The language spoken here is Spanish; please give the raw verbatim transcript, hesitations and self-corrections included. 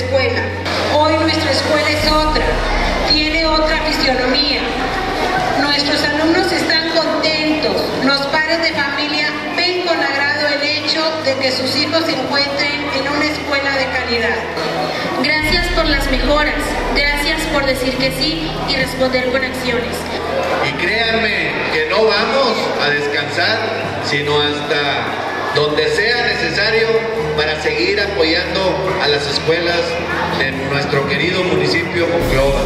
escuela. Hoy nuestra escuela es otra, tiene otra fisionomía. Nuestros alumnos están contentos, los padres de familia ven con agrado el hecho de que sus hijos se encuentren en una escuela de calidad. Gracias por las mejoras, gracias por decir que sí y responder con acciones. Y créanme que no vamos a descansar, sino hasta donde sea necesario para seguir apoyando a las escuelas de nuestro querido municipio Monclova.